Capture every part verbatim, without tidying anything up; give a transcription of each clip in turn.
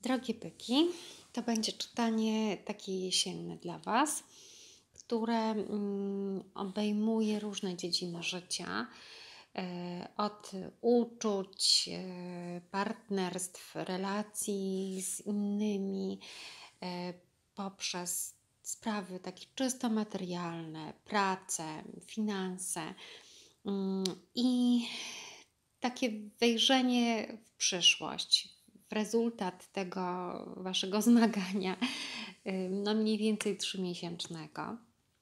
Drogie byki, to będzie czytanie takie jesienne dla Was, które mm, obejmuje różne dziedziny życia, e, od uczuć, e, partnerstw, relacji z innymi, e, poprzez sprawy takie czysto materialne, pracę, finanse mm, i takie wejrzenie w przyszłość, w rezultat tego Waszego zmagania, y, no mniej więcej trzymiesięcznego.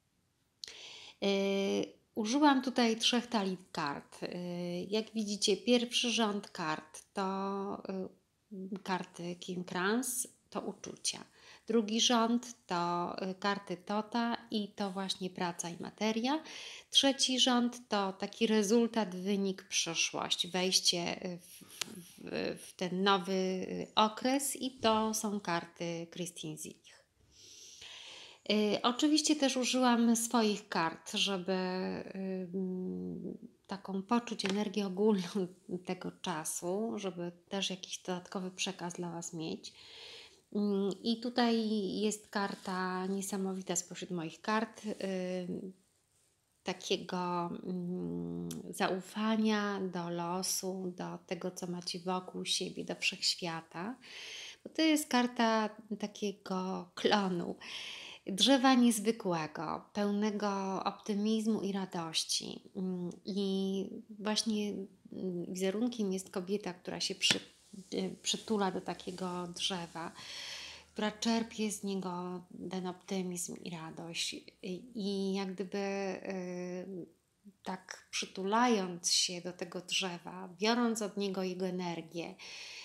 Y, Użyłam tutaj trzech talii kart. Y, Jak widzicie, pierwszy rząd kart to y, karty King Crans, to uczucia. Drugi rząd to y, karty Tota i to właśnie praca i materia. Trzeci rząd to taki rezultat, wynik, przyszłość, wejście y, w, w, w ten nowy y, okres i to są karty Christine Zilich. Y, oczywiście też użyłam swoich kart, żeby y, taką poczuć energię ogólną tego czasu, żeby też jakiś dodatkowy przekaz dla Was mieć. Mm, I tutaj jest karta niesamowita spośród moich kart, y, takiego mm, zaufania do losu, do tego, co macie wokół siebie, do wszechświata. Bo to jest karta takiego klonu, drzewa niezwykłego, pełnego optymizmu i radości. Mm, I właśnie mm, wizerunkiem jest kobieta, która się przy, y, przytula do takiego drzewa, która czerpie z niego ten optymizm i radość. I, i jak gdyby y, tak przytulając się do tego drzewa, biorąc od niego jego energię,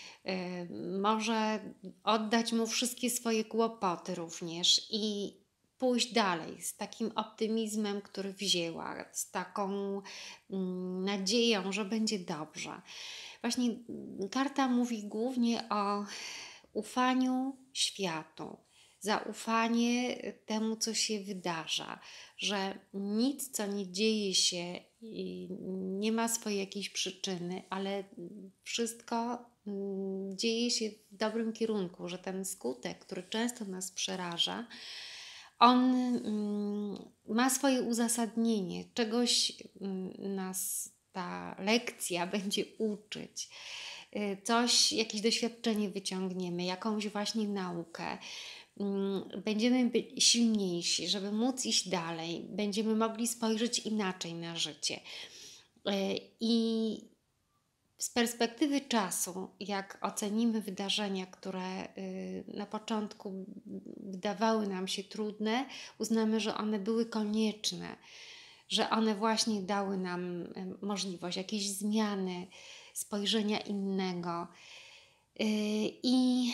y, może oddać mu wszystkie swoje kłopoty również i pójść dalej z takim optymizmem, który wzięła, z taką mm, nadzieją, że będzie dobrze. Właśnie mm, karta mówi głównie o ufaniu światu, zaufanie temu, co się wydarza, że nic, co nie dzieje się, i nie ma swojej jakiejś przyczyny, ale wszystko mm, dzieje się w dobrym kierunku, że ten skutek, który często nas przeraża, on mm, ma swoje uzasadnienie, czegoś mm, nas ta lekcja będzie uczyć. Y, Coś, jakieś doświadczenie wyciągniemy, jakąś właśnie naukę. Mm, Będziemy być silniejsi, żeby móc iść dalej. Będziemy mogli spojrzeć inaczej na życie. Y, I z perspektywy czasu, jak ocenimy wydarzenia, które y, na początku wydawały nam się trudne, uznamy, że one były konieczne, że one właśnie dały nam y, możliwość jakiejś zmiany, spojrzenia innego. Y, I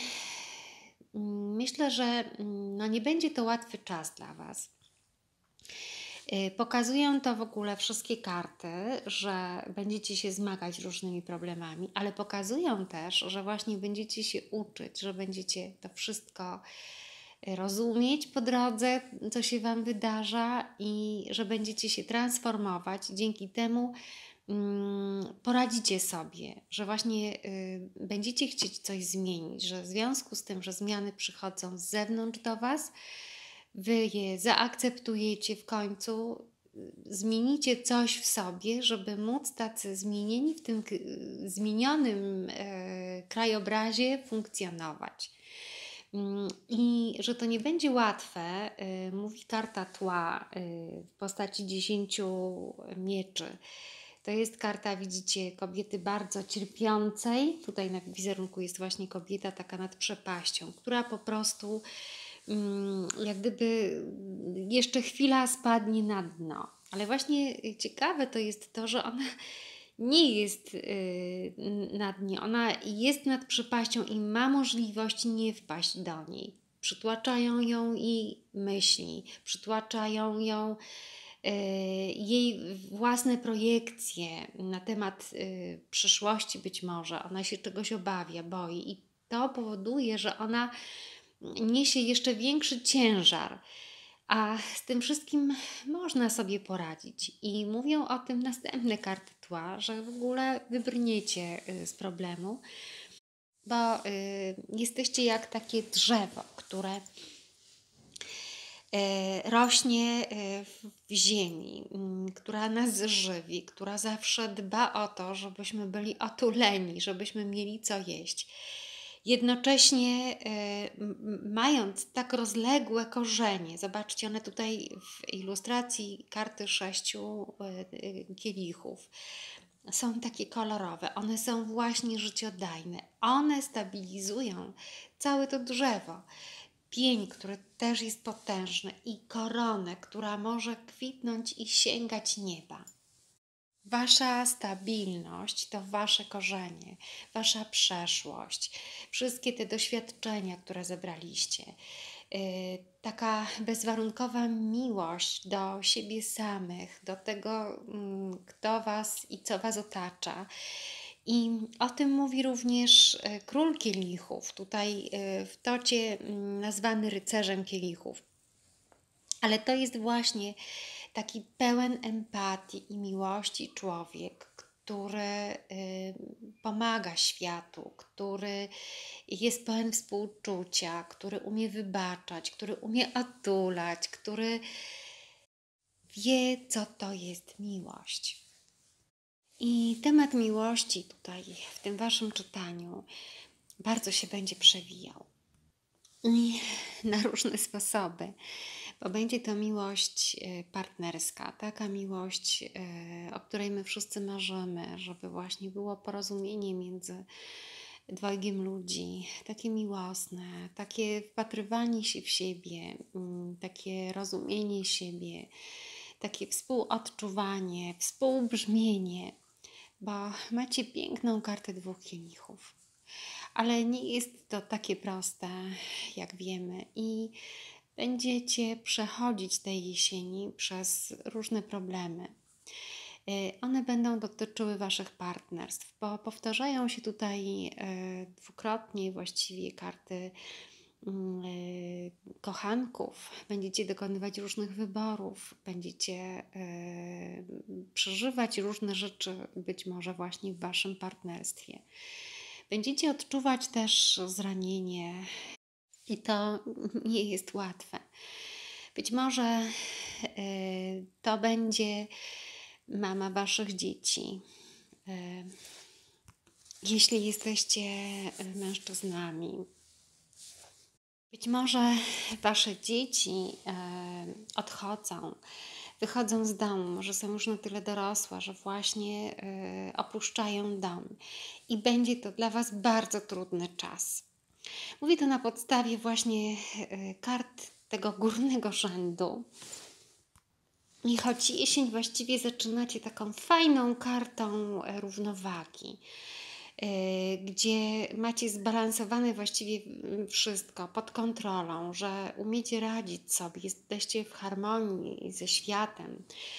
mm, myślę, że mm, no nie będzie to łatwy czas dla Was. Y, Pokazują to w ogóle wszystkie karty, że będziecie się zmagać z różnymi problemami, ale pokazują też, że właśnie będziecie się uczyć, że będziecie to wszystko y, rozumieć po drodze, co się Wam wydarza i że będziecie się transformować. Dzięki temu mm, poradzicie sobie, że właśnie y, będziecie chcieć coś zmienić, że w związku z tym, że zmiany przychodzą z zewnątrz do Was, Wy je zaakceptujecie w końcu, y, zmienicie coś w sobie, żeby móc tacy zmienieni w tym k- y, zmienionym e, krajobrazie funkcjonować. Mm, I że to nie będzie łatwe, y, mówi karta tła y, w postaci dziesięciu mieczy. To jest karta, widzicie, kobiety bardzo cierpiącej. Tutaj na wizerunku jest właśnie kobieta taka nad przepaścią, która po prostu mm, jak gdyby jeszcze chwila spadnie na dno. Ale właśnie ciekawe to jest to, że ona nie jest yy, na dnie. Ona jest nad przepaścią i ma możliwość nie wpaść do niej. Przytłaczają ją i myśli, przytłaczają ją yy, jej własne projekcje na temat yy, przyszłości być może. Ona się czegoś obawia, boi i to powoduje, że ona niesie jeszcze większy ciężar. A z tym wszystkim można sobie poradzić. I mówią o tym następne karty tła, że w ogóle wybrniecie y, z problemu. bo y, jesteście jak takie drzewo, które e, rośnie e, w w ziemi, mm, która nas żywi, która zawsze dba o to, żebyśmy byli otuleni, żebyśmy mieli co jeść. Jednocześnie e, m- m- mając tak rozległe korzenie, zobaczcie, one tutaj w ilustracji karty sześciu e, e, kielichów są takie kolorowe, one są właśnie życiodajne, one stabilizują całe to drzewo. Pień, który też jest potężny, i koronę, która może kwitnąć i sięgać nieba. Wasza stabilność to wasze korzenie, wasza przeszłość, wszystkie te doświadczenia, które zebraliście. Yy, taka bezwarunkowa miłość do siebie samych, do tego, mm, kto was i co was otacza. I o tym mówi również e, król kielichów, tutaj e, w tocie mm, nazwany rycerzem kielichów. Ale to jest właśnie taki pełen empatii i miłości człowiek, który y, pomaga światu, który jest pełen współczucia, który umie wybaczać, który umie otulać, który wie, co to jest miłość. I temat miłości tutaj w tym waszym czytaniu bardzo się będzie przewijał. I na różne sposoby, bo będzie to miłość e, partnerska, taka miłość, e, o której my wszyscy marzymy, żeby właśnie było porozumienie między dwojgiem ludzi, takie miłosne, takie wpatrywanie się w siebie, mm, takie rozumienie siebie, takie współodczuwanie, współbrzmienie, bo macie piękną kartę dwóch kielichów. Ale nie jest to takie proste, jak wiemy, i będziecie przechodzić tej jesieni przez różne problemy. Y, One będą dotyczyły Waszych partnerstw, bo powtarzają się tutaj y, dwukrotnie właściwie karty mm, y, kochanków. Będziecie dokonywać różnych wyborów, będziecie y, przeżywać różne rzeczy, być może właśnie w Waszym partnerstwie. Będziecie odczuwać też zranienie i to nie jest łatwe. Być może y, to będzie mama waszych dzieci. Y, jeśli jesteście y, mężczyznami, być może wasze dzieci y, odchodzą, wychodzą z domu, może są już na tyle dorosłe, że właśnie y, opuszczają dom i będzie to dla was bardzo trudny czas. Mówię to na podstawie właśnie e, kart tego górnego rzędu. I choć jesień właściwie zaczynacie taką fajną kartą e, równowagi, e, gdzie macie zbalansowane właściwie mm, wszystko pod kontrolą, że umiecie radzić sobie, jesteście w harmonii ze światem,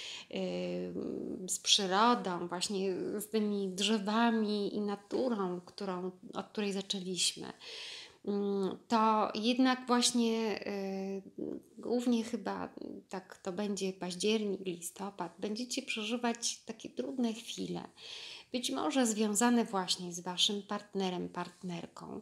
e, z przyrodą, właśnie z tymi drzewami i naturą, którą, od której zaczęliśmy. Mm, to jednak właśnie y, głównie chyba tak to będzie październik, listopad, będziecie przeżywać takie trudne chwile, być może związane właśnie z waszym partnerem, partnerką,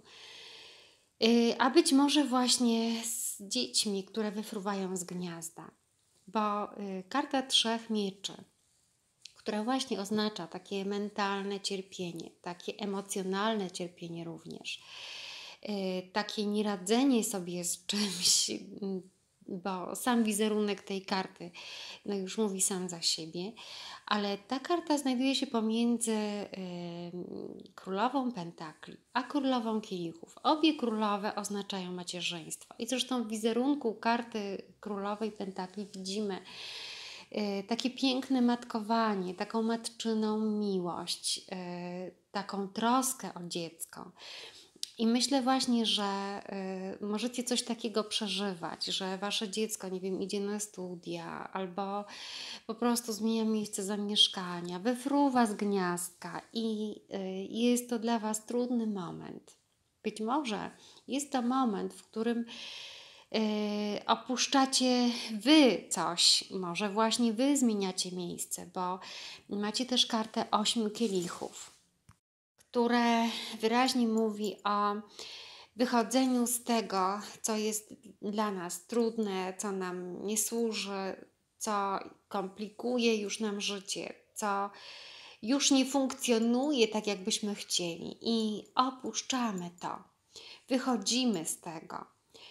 y, a być może właśnie z dziećmi, które wyfruwają z gniazda, bo y, karta trzech mieczy, która właśnie oznacza takie mentalne cierpienie, takie emocjonalne cierpienie również, y, takie nieradzenie sobie z czymś, mm, bo sam wizerunek tej karty no już mówi sam za siebie, ale ta karta znajduje się pomiędzy y, królową pentakli a królową kielichów. Obie królowe oznaczają macierzyństwo i zresztą w wizerunku karty królowej pentakli widzimy y, takie piękne matkowanie, taką matczyną miłość, y, taką troskę o dziecko. I myślę właśnie, że y, możecie coś takiego przeżywać, że wasze dziecko, nie wiem, idzie na studia albo po prostu zmienia miejsce zamieszkania, wyfruwa z gniazdka i y, jest to dla was trudny moment. Być może jest to moment, w którym y, opuszczacie wy coś, może właśnie wy zmieniacie miejsce, bo macie też kartę ośmiu kielichów, które wyraźnie mówi o wychodzeniu z tego, co jest dla nas trudne, co nam nie służy, co komplikuje już nam życie, co już nie funkcjonuje tak, jakbyśmy chcieli, i opuszczamy to, wychodzimy z tego.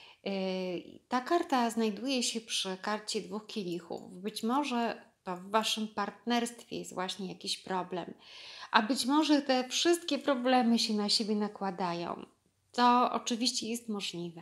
Yy, Ta karta znajduje się przy karcie dwóch kielichów. Być może to w waszym partnerstwie jest właśnie jakiś problem, a być może te wszystkie problemy się na siebie nakładają. To oczywiście jest możliwe.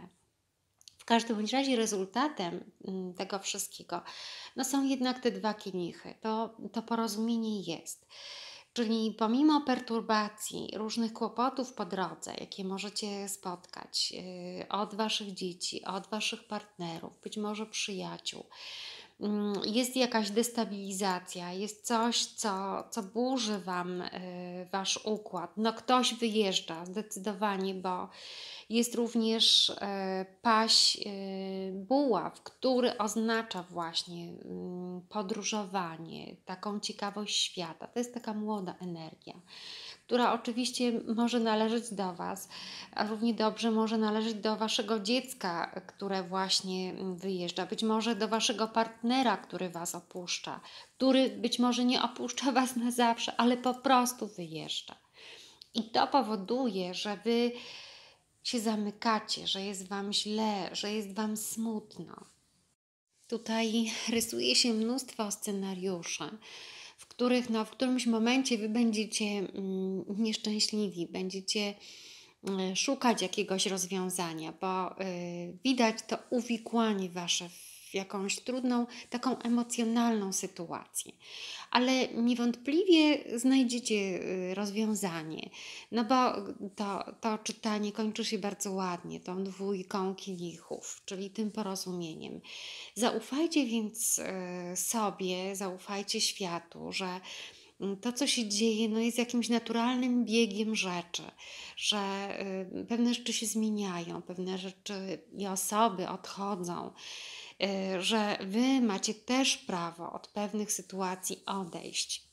W każdym bądź razie rezultatem mm, tego wszystkiego no są jednak te dwa kielichy. To, to porozumienie jest. Czyli pomimo perturbacji, różnych kłopotów po drodze, jakie możecie spotkać yy, od waszych dzieci, od waszych partnerów, być może przyjaciół, mm, jest jakaś destabilizacja, jest coś, co, co burzy wam yy, wasz układ. No ktoś wyjeżdża zdecydowanie, bo jest również e, paź e, buław, który oznacza właśnie mm, podróżowanie, taką ciekawość świata. To jest taka młoda energia, która oczywiście może należeć do Was, a równie dobrze może należeć do Waszego dziecka, które właśnie mm, wyjeżdża, być może do Waszego partnera, który Was opuszcza, który być może nie opuszcza Was na zawsze, ale po prostu wyjeżdża. I to powoduje, że Wy się zamykacie, że jest Wam źle, że jest Wam smutno. Tutaj rysuje się mnóstwo scenariuszy, w których no, w którymś momencie Wy będziecie mm, nieszczęśliwi, będziecie y, szukać jakiegoś rozwiązania, bo y, widać to uwikłanie Wasze w jakąś trudną, taką emocjonalną sytuację. Ale niewątpliwie znajdziecie y, rozwiązanie, no bo to, to czytanie kończy się bardzo ładnie, tą dwójką kielichów, czyli tym porozumieniem. Zaufajcie więc y, sobie, zaufajcie światu, że mm, to, co się dzieje, no jest jakimś naturalnym biegiem rzeczy, że y, pewne rzeczy się zmieniają, pewne rzeczy i osoby odchodzą, y, że Wy macie też prawo od pewnych sytuacji odejść.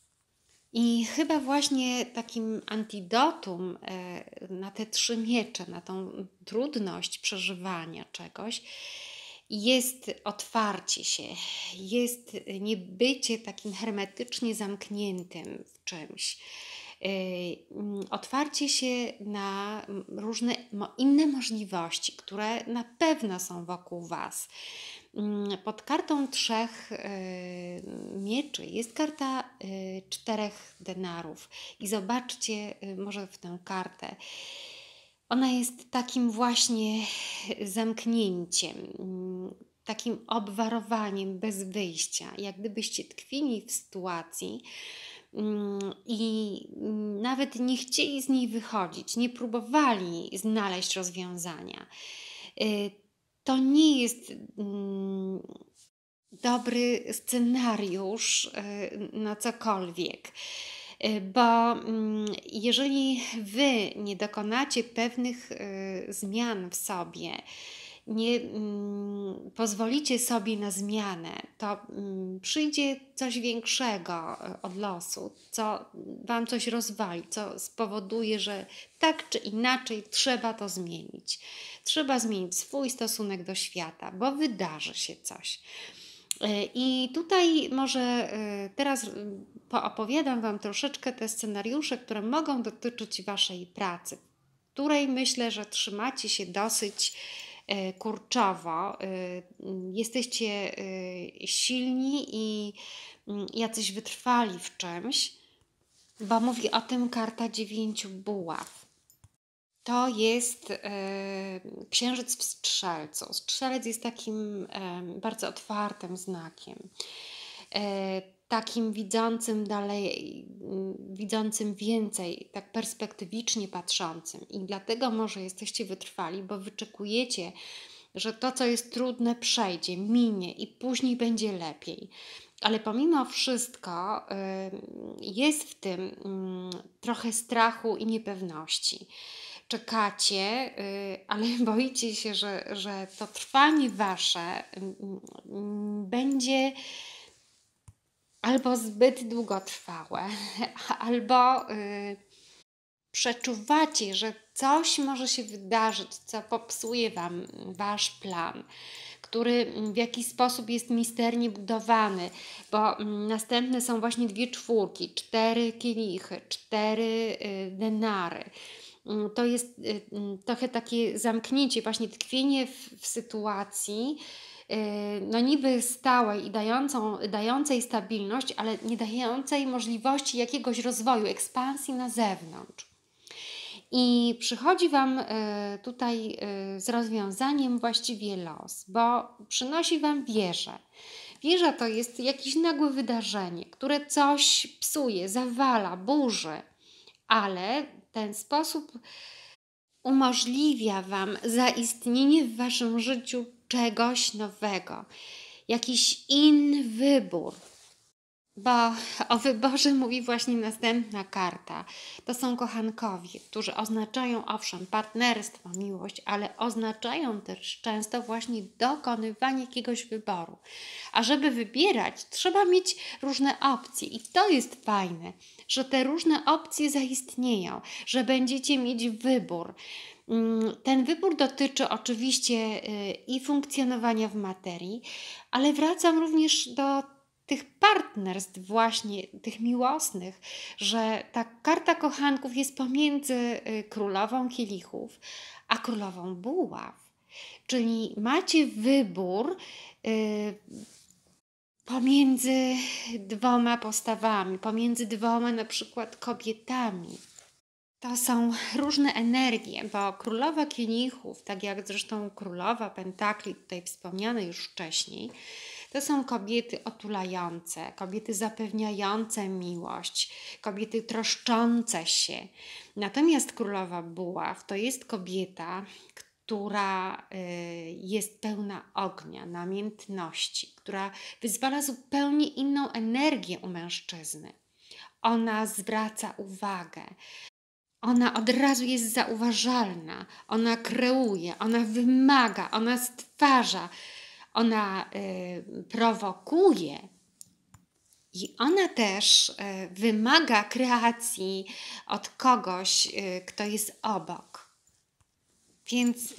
I chyba właśnie takim antidotum y, na te trzy miecze, na tą trudność przeżywania czegoś, jest otwarcie się, jest niebycie takim hermetycznie zamkniętym w czymś. Yy, mm, Otwarcie się na mm, różne mo- inne możliwości, które na pewno są wokół Was. Mm, Pod kartą trzech yy, mieczy jest karta yy, czterech denarów. I zobaczcie yy, może w tę kartę. Ona jest takim właśnie zamknięciem, mm, takim obwarowaniem bez wyjścia, jak gdybyście tkwili w sytuacji mm, i mm, nawet nie chcieli z niej wychodzić, nie próbowali znaleźć rozwiązania. Y, To nie jest mm, dobry scenariusz y, na cokolwiek. Y, Bo mm, jeżeli Wy nie dokonacie pewnych y, zmian w sobie, nie mm, pozwolicie sobie na zmianę, to mm, przyjdzie coś większego y, od losu, co Wam coś rozwali, co spowoduje, że tak czy inaczej trzeba to zmienić. Trzeba zmienić swój stosunek do świata, bo wydarzy się coś. E, I tutaj może e, teraz mm, poopowiadam Wam troszeczkę te scenariusze, które mogą dotyczyć Waszej pracy, w której myślę, że trzymacie się dosyć e, kurczowo. E, mm, Jesteście e, silni i mm, jacyś wytrwali w czymś, bo mówi o tym karta dziewięciu buław. To jest e, księżyc w Strzelcu. Strzelec jest takim e, bardzo otwartym znakiem, e, takim widzącym dalej, mm, widzącym więcej, tak perspektywicznie patrzącym. I dlatego może jesteście wytrwali, bo wyczekujecie, że to, co jest trudne, przejdzie, minie i później będzie lepiej. Ale pomimo wszystko y, jest w tym y, trochę strachu i niepewności. Czekacie, y, ale boicie się, że, że to trwanie wasze y, y, będzie albo zbyt długotrwałe, albo y, przeczuwacie, że coś może się wydarzyć, co popsuje Wam Wasz plan, który w jakiś sposób jest misternie budowany, bo mm, następne są właśnie dwie czwórki, cztery kielichy, cztery y, denary. Mm, To jest y, mm, trochę takie zamknięcie, właśnie tkwienie w, w sytuacji, y, no niby stałej i dającą, dającej stabilność, ale nie dającej możliwości jakiegoś rozwoju, ekspansji na zewnątrz. I przychodzi Wam e, tutaj e, z rozwiązaniem właściwie los, bo przynosi Wam wieżę. Wieża to jest jakieś nagłe wydarzenie, które coś psuje, zawala, burzy, ale ten sposób umożliwia Wam zaistnienie w Waszym życiu czegoś nowego, jakiś inny wybór. Bo o wyborze mówi właśnie następna karta. To są kochankowie, którzy oznaczają owszem partnerstwo, miłość, ale oznaczają też często właśnie dokonywanie jakiegoś wyboru. A żeby wybierać, trzeba mieć różne opcje i to jest fajne, że te różne opcje zaistnieją, że będziecie mieć wybór. Mm, Ten wybór dotyczy oczywiście y, i funkcjonowania w materii, ale wracam również do tych partnerstw właśnie, tych miłosnych, że ta karta kochanków jest pomiędzy y, królową kielichów, a królową buław. Czyli macie wybór y, pomiędzy dwoma postawami, pomiędzy dwoma na przykład kobietami. To są różne energie, bo królowa kielichów, tak jak zresztą królowa pentakli, tutaj wspomniane już wcześniej, to są kobiety otulające, kobiety zapewniające miłość, kobiety troszczące się. Natomiast królowa buław to jest kobieta, która y, jest pełna ognia, namiętności, która wyzwala zupełnie inną energię u mężczyzny. Ona zwraca uwagę. Ona od razu jest zauważalna, ona kreuje, ona wymaga, ona stwarza, ona y, prowokuje i ona też y, wymaga kreacji od kogoś, y, kto jest obok. Więc y,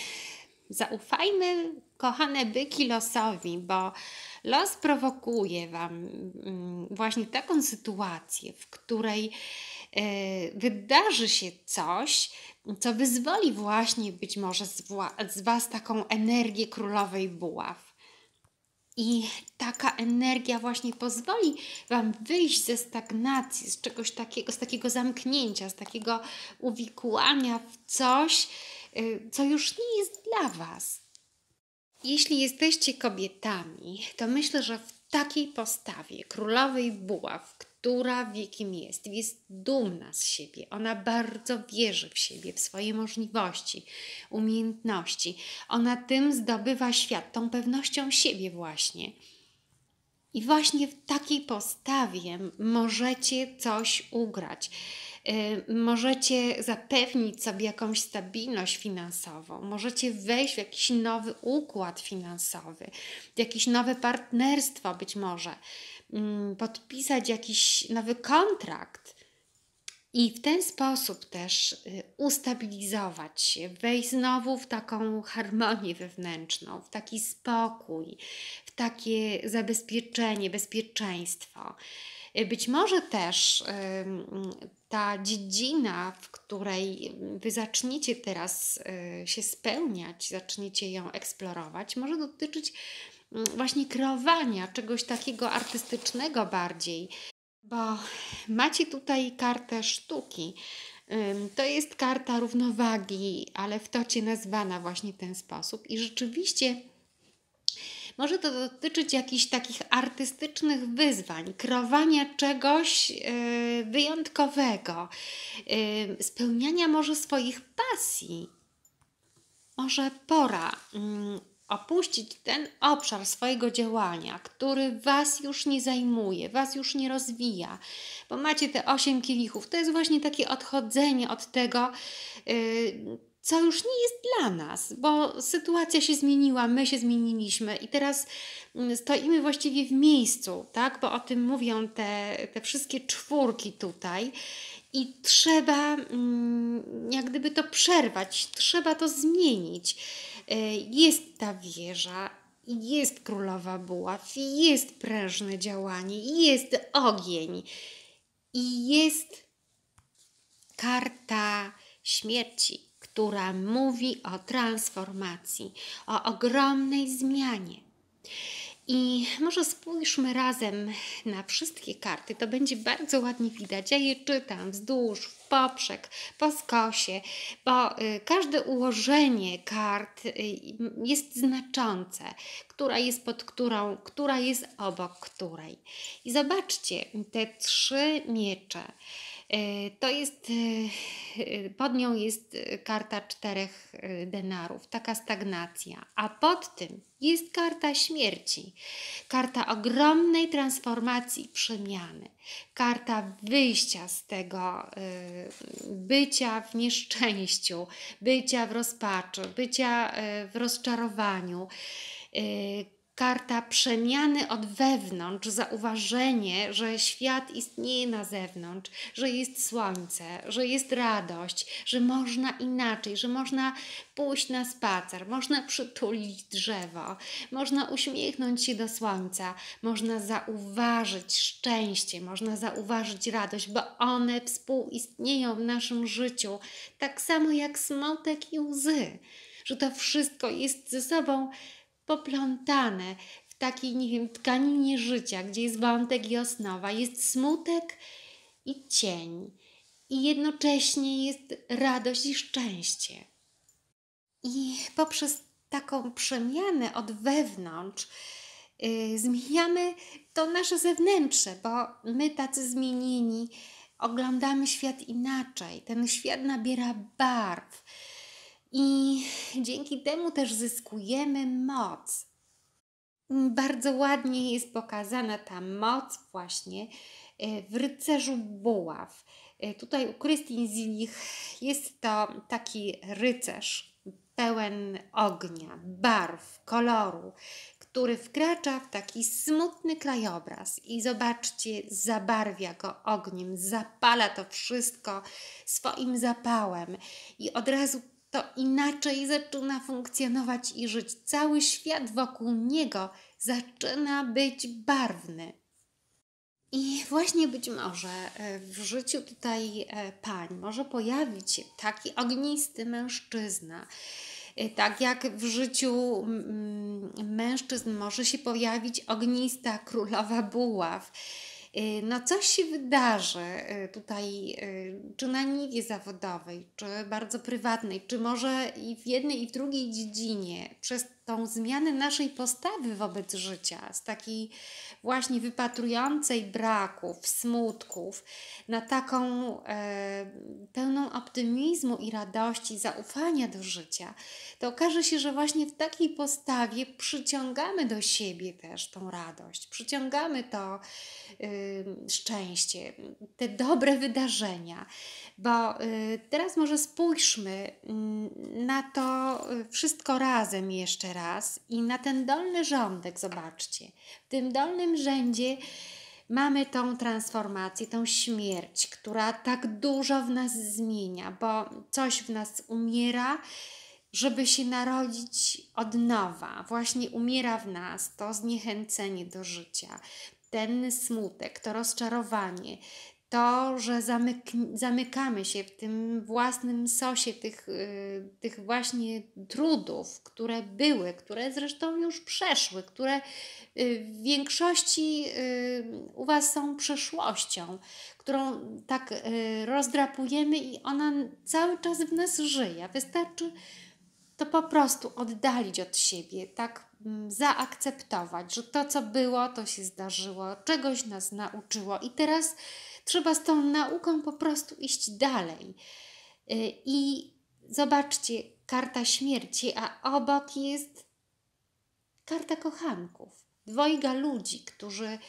zaufajmy, kochane byki, losowi, bo los prowokuje Wam mm, właśnie taką sytuację, w której y, wydarzy się coś, co wyzwoli właśnie być może z, wła- z Was taką energię królowej buław. I taka energia właśnie pozwoli Wam wyjść ze stagnacji, z czegoś takiego, z takiego zamknięcia, z takiego uwikłania w coś, y, co już nie jest dla Was. Jeśli jesteście kobietami, to myślę, że w takiej postawie królowej buław, która wie kim jest, jest dumna z siebie, ona bardzo wierzy w siebie, w swoje możliwości, umiejętności. Ona tym zdobywa świat, tą pewnością siebie właśnie. I właśnie w takiej postawie możecie coś ugrać. Y, Możecie zapewnić sobie jakąś stabilność finansową, możecie wejść w jakiś nowy układ finansowy, w jakieś nowe partnerstwo być może, mm, podpisać jakiś nowy kontrakt. I w ten sposób też y, ustabilizować się, wejść znowu w taką harmonię wewnętrzną, w taki spokój, w takie zabezpieczenie, bezpieczeństwo. Y, Być może też ym, ta dziedzina, w której Wy zaczniecie teraz y, się spełniać, zaczniecie ją eksplorować, może dotyczyć mm, właśnie kreowania czegoś takiego artystycznego bardziej, bo macie tutaj kartę sztuki. Ym, To jest karta równowagi, ale w tocie nazwana właśnie w ten sposób. I rzeczywiście może to dotyczyć jakichś takich artystycznych wyzwań, kreowania czegoś yy, wyjątkowego, yy, spełniania może swoich pasji. Może pora mm, opuścić ten obszar swojego działania, który Was już nie zajmuje, Was już nie rozwija, bo macie te osiem kielichów. To jest właśnie takie odchodzenie od tego, yy, co już nie jest dla nas, bo sytuacja się zmieniła, my się zmieniliśmy i teraz mm, stoimy właściwie w miejscu, tak? Bo o tym mówią te, te wszystkie czwórki tutaj i trzeba mm, jak gdyby to przerwać, trzeba to zmienić. E, Jest ta wieża, jest królowa buław, jest prężne działanie, jest ogień i jest karta śmierci, która mówi o transformacji, o ogromnej zmianie. I może spójrzmy razem na wszystkie karty, to będzie bardzo ładnie widać. Ja je czytam wzdłuż, w poprzek, po skosie, bo y, każde ułożenie kart y, jest znaczące, która jest pod którą, która jest obok której. I zobaczcie, te trzy miecze. Y, To jest, y, y, pod nią jest y, karta czterech y, denarów, taka stagnacja, a pod tym jest karta śmierci, karta ogromnej transformacji, przemiany, karta wyjścia z tego y, bycia w nieszczęściu, bycia w rozpaczy, bycia y, w rozczarowaniu. Y, Karta przemiany od wewnątrz, zauważenie, że świat istnieje na zewnątrz, że jest słońce, że jest radość, że można inaczej, że można pójść na spacer, można przytulić drzewo, można uśmiechnąć się do słońca, można zauważyć szczęście, można zauważyć radość, bo one współistnieją w naszym życiu, tak samo jak smutek i łzy, że to wszystko jest ze sobą poplątane w takiej, nie wiem, tkaninie życia, gdzie jest wątek i osnowa, jest smutek i cień, i jednocześnie jest radość i szczęście. I poprzez taką przemianę od wewnątrz yy, zmieniamy to nasze zewnętrzne, bo my tacy zmienieni oglądamy świat inaczej. Ten świat nabiera barw. I dzięki temu też zyskujemy moc. Bardzo ładnie jest pokazana ta moc właśnie e, w rycerzu buław. E, Tutaj u Christine Zilich jest to taki rycerz pełen ognia, barw, koloru, który wkracza w taki smutny krajobraz i zobaczcie, zabarwia go ogniem, zapala to wszystko swoim zapałem i od razu to inaczej zaczyna funkcjonować i żyć. Cały świat wokół niego zaczyna być barwny. I właśnie być może e, w życiu tutaj e, pań może pojawić się taki ognisty mężczyzna. E, Tak jak w życiu mm, mężczyzn może się pojawić ognista królowa buław. E, No coś się wydarzy e, tutaj, e, czy na niwie zawodowej, czy bardzo prywatnej, czy może i w jednej i w drugiej dziedzinie, przez tą zmianę naszej postawy wobec życia, z takiej właśnie wypatrującej braków, smutków, na taką e, pełną optymizmu i radości, zaufania do życia, to okaże się, że właśnie w takiej postawie przyciągamy do siebie też tą radość, przyciągamy to y, szczęście, te dobre wydarzenia. Bo y, teraz może spójrzmy y, na to y, wszystko razem jeszcze raz i na ten dolny rządek, zobaczcie. W tym dolnym rzędzie mamy tą transformację, tą śmierć, która tak dużo w nas zmienia, bo coś w nas umiera, żeby się narodzić od nowa. Właśnie umiera w nas to zniechęcenie do życia, ten smutek, to rozczarowanie, to, że zamyk zamykamy się w tym własnym sosie tych, y, tych właśnie trudów, które były, które zresztą już przeszły, które y, w większości y, u Was są przeszłością, którą tak y, rozdrapujemy i ona cały czas w nas żyje. Wystarczy to po prostu oddalić od siebie, tak mm, zaakceptować, że to, co było, to się zdarzyło, czegoś nas nauczyło i teraz trzeba z tą nauką po prostu iść dalej. Y, I zobaczcie, karta śmierci, a obok jest karta kochanków. Dwojga ludzi, którzy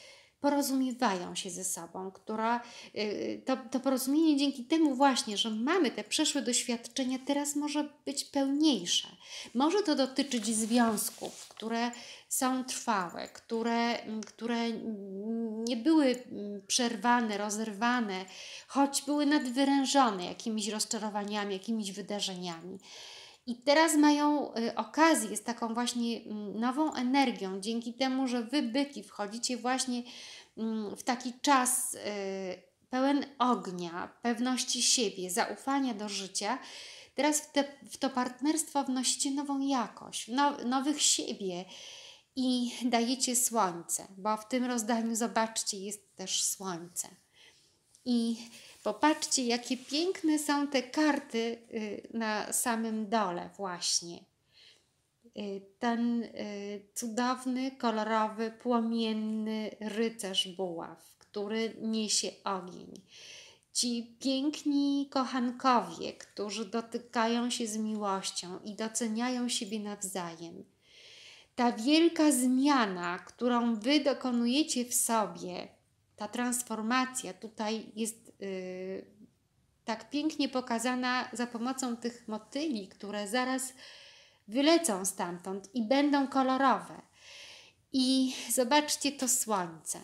porozumiewają się ze sobą, która y, to, to porozumienie dzięki temu właśnie, że mamy te przeszłe doświadczenia, teraz może być pełniejsze. Może to dotyczyć związków, które są trwałe, które, mm, które mm, nie były mm, przerwane, rozerwane, choć były nadwyrężone jakimiś rozczarowaniami, jakimiś wydarzeniami. I teraz mają y, okazję z taką właśnie mm, nową energią, dzięki temu, że wy, byki, wchodzicie właśnie mm, w taki czas y, pełen ognia, pewności siebie, zaufania do życia. Teraz w, te, w to partnerstwo wnosicie nową jakość, no, nowych siebie i dajecie słońce, bo w tym rozdaniu, zobaczcie, jest też słońce. I popatrzcie, jakie piękne są te karty y, na samym dole właśnie. Y, Ten y, cudowny, kolorowy, płomienny rycerz buław, który niesie ogień. Ci piękni kochankowie, którzy dotykają się z miłością i doceniają siebie nawzajem. Ta wielka zmiana, którą wy dokonujecie w sobie, ta transformacja tutaj jest yy, tak pięknie pokazana za pomocą tych motyli, które zaraz wylecą stamtąd i będą kolorowe. I zobaczcie to słońce.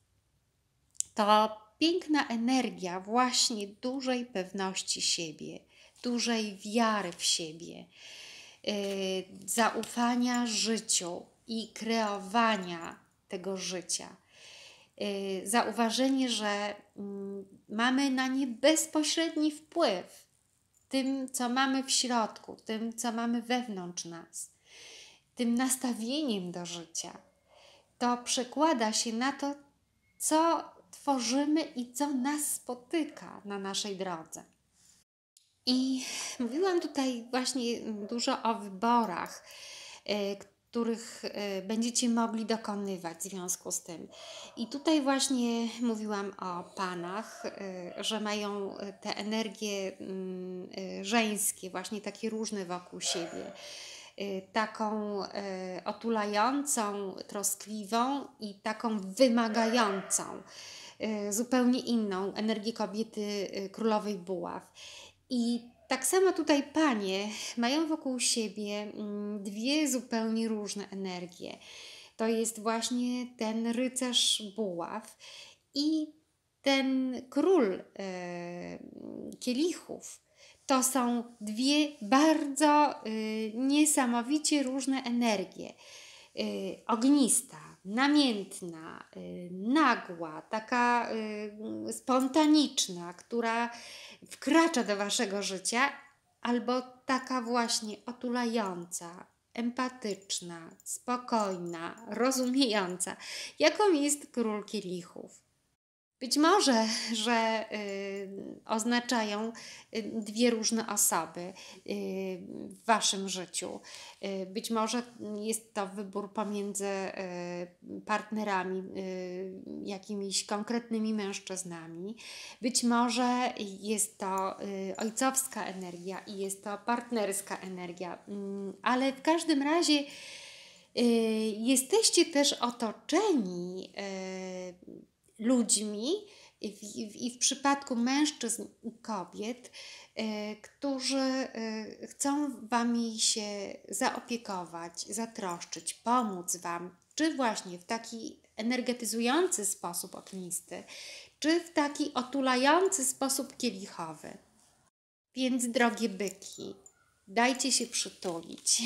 To piękna energia właśnie dużej pewności siebie, dużej wiary w siebie, yy, zaufania życiu i kreowania tego życia. Yy, zauważenie, że yy, mamy na nie bezpośredni wpływ tym, co mamy w środku, tym, co mamy wewnątrz nas, tym nastawieniem do życia. To przekłada się na to, co tworzymy i co nas spotyka na naszej drodze. I mówiłam tutaj właśnie dużo o wyborach, y, których y, będziecie mogli dokonywać w związku z tym. I tutaj właśnie mówiłam o panach, y, że mają te energie mm, y, żeńskie, właśnie takie różne wokół siebie. Y, Taką y, otulającą, troskliwą i taką wymagającą, y, zupełnie inną energię kobiety y, królowej buław. I tak samo tutaj panie mają wokół siebie mm, dwie zupełnie różne energie. To jest właśnie ten rycerz buław i ten król e, kielichów. To są dwie bardzo y, niesamowicie różne energie. Y, ognista, namiętna, y, nagła, taka y, spontaniczna, która wkracza do waszego życia, albo taka właśnie otulająca, empatyczna, spokojna, rozumiejąca, jaką jest król kielichów. Być może, że y, oznaczają y, dwie różne osoby y, w waszym życiu. Y, być może jest to wybór pomiędzy y, partnerami, y, jakimiś konkretnymi mężczyznami. Być może jest to y, ojcowska energia i jest to partnerska energia. Y, ale w każdym razie y, jesteście też otoczeni y, ludźmi i w, i w, i w przypadku mężczyzn i kobiet, y, którzy y, chcą wami się zaopiekować, zatroszczyć, pomóc wam, czy właśnie w taki energetyzujący sposób ognisty, czy w taki otulający sposób kielichowy. Więc drogie byki, dajcie się przytulić.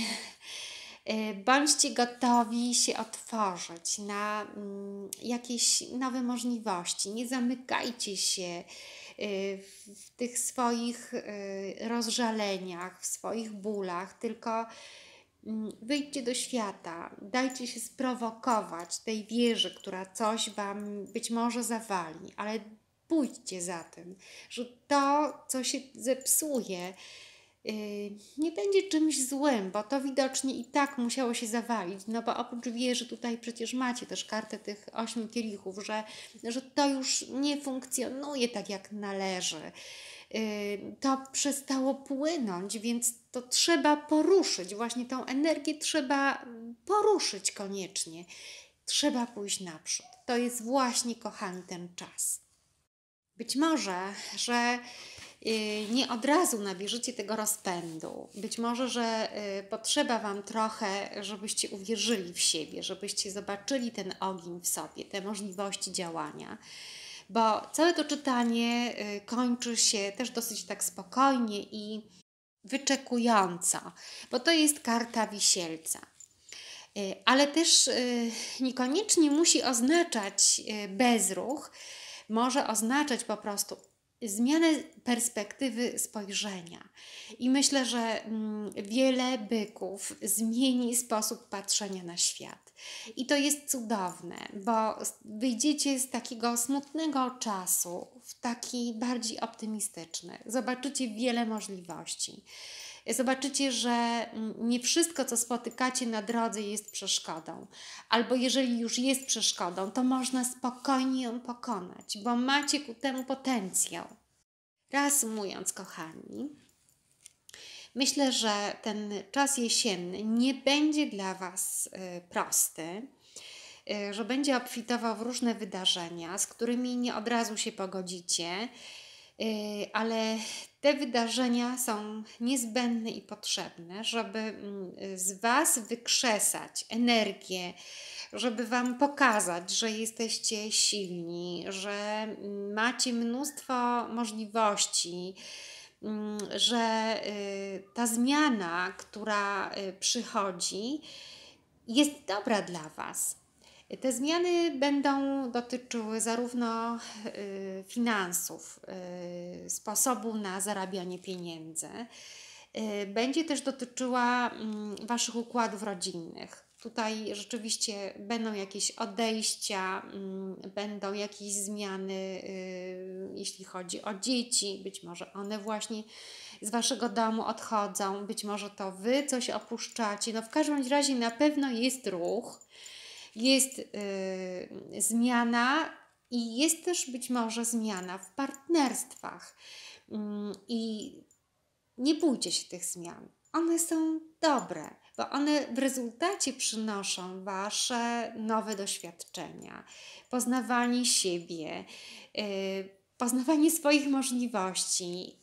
Bądźcie gotowi się otworzyć na mm, jakieś nowe możliwości. Nie zamykajcie się y, w, w tych swoich y, rozżaleniach, w swoich bólach, tylko mm, wyjdźcie do świata, dajcie się sprowokować tej wieży, która coś wam być może zawali, ale pójdźcie za tym, że to, co się zepsuje, Yy, nie będzie czymś złym, bo to widocznie i tak musiało się zawalić, no bo oprócz wieży tutaj przecież macie też kartę tych ośmiu kielichów, że, że to już nie funkcjonuje tak jak należy. Yy, to przestało płynąć, więc to trzeba poruszyć, właśnie tą energię trzeba poruszyć koniecznie. Trzeba pójść naprzód. To jest właśnie, kochani, ten czas. Być może, że y, nie od razu nabierzecie tego rozpędu. Być może, że y, potrzeba Wam trochę, żebyście uwierzyli w siebie, żebyście zobaczyli ten ogień w sobie, te możliwości działania. Bo całe to czytanie y, kończy się też dosyć tak spokojnie i wyczekująco, bo to jest karta Wisielca. Y, Ale też y, niekoniecznie musi oznaczać y, bezruch, może oznaczać po prostu zmianę perspektywy spojrzenia. I myślę, że mm, wiele byków zmieni sposób patrzenia na świat. I to jest cudowne, bo s- wyjdziecie z takiego smutnego czasu w taki bardziej optymistyczny. Zobaczycie wiele możliwości. Zobaczycie, że mm, nie wszystko, co spotykacie na drodze, jest przeszkodą. Albo jeżeli już jest przeszkodą, to można spokojnie ją pokonać, bo macie ku temu potencjał. Reasumując, kochani, myślę, że ten czas jesienny nie będzie dla Was y, prosty, y, że będzie obfitował w różne wydarzenia, z którymi nie od razu się pogodzicie, y, ale te wydarzenia są niezbędne i potrzebne, żeby mm, z Was wykrzesać energię, żeby Wam pokazać, że jesteście silni, że mm, macie mnóstwo możliwości, mm, że y, ta zmiana, która y, przychodzi, jest dobra dla Was. Te zmiany będą dotyczyły zarówno y, finansów, y, sposobu na zarabianie pieniędzy, y, będzie też dotyczyła mm, Waszych układów rodzinnych. Tutaj rzeczywiście będą jakieś odejścia, mm, będą jakieś zmiany, y, jeśli chodzi o dzieci. Być może one właśnie z Waszego domu odchodzą, być może to Wy coś opuszczacie. No w każdym razie na pewno jest ruch, jest y, zmiana i jest też być może zmiana w partnerstwach. Mm, I nie bójcie się tych zmian. One są dobre, bo one w rezultacie przynoszą Wasze nowe doświadczenia, poznawanie siebie, y, poznawanie swoich możliwości,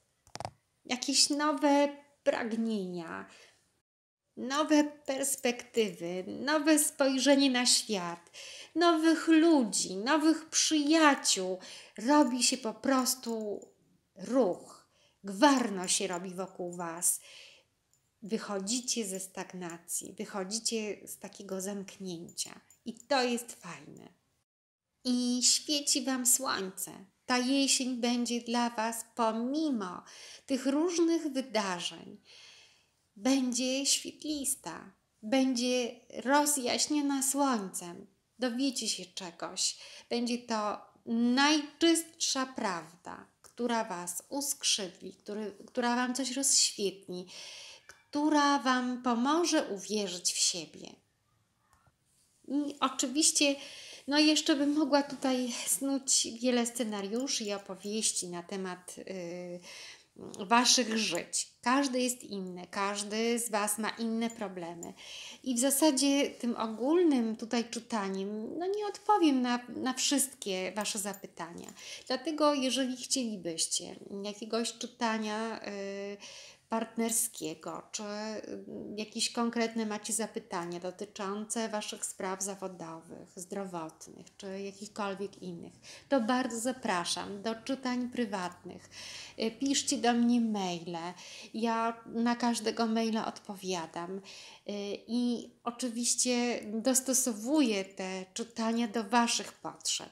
jakieś nowe pragnienia, nowe perspektywy, nowe spojrzenie na świat, nowych ludzi, nowych przyjaciół. Robi się po prostu ruch. Gwarno się robi wokół Was. Wychodzicie ze stagnacji, wychodzicie z takiego zamknięcia. I to jest fajne. I świeci Wam słońce. Ta jesień będzie dla Was, pomimo tych różnych wydarzeń, będzie świetlista, będzie rozjaśniona słońcem. Dowiecie się czegoś. Będzie to najczystsza prawda, która Was uskrzydli, który, która Wam coś rozświetli, która Wam pomoże uwierzyć w siebie. I oczywiście, no jeszcze bym mogła tutaj snuć wiele scenariuszy i opowieści na temat yy, Waszych żyć. Każdy jest inny, każdy z Was ma inne problemy. I w zasadzie tym ogólnym tutaj czytaniem, no nie odpowiem na, na wszystkie Wasze zapytania. Dlatego jeżeli chcielibyście jakiegoś czytania yy, partnerskiego, czy y, jakieś konkretne macie zapytania dotyczące Waszych spraw zawodowych, zdrowotnych, czy jakichkolwiek innych, to bardzo zapraszam do czytań prywatnych. Y, Piszcie do mnie maile. Ja na każdego maila odpowiadam. Y, I oczywiście dostosowuję te czytania do Waszych potrzeb.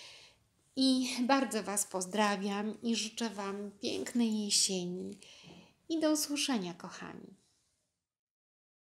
I bardzo Was pozdrawiam i życzę Wam pięknej jesieni. I do usłyszenia, kochani.